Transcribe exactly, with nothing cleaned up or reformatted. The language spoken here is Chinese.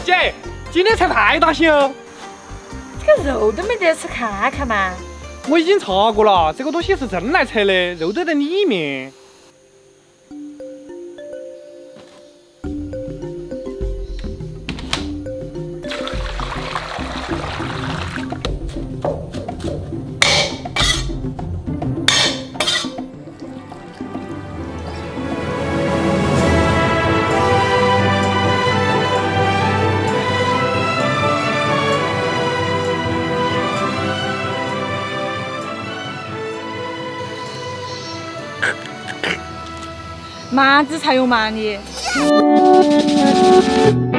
姐，今天菜太大腥哦！ 这个肉都没得吃，看看嘛。 我已经查过了，这个东西是蒸来拆的，肉都在里面。 麻子才有嘛你？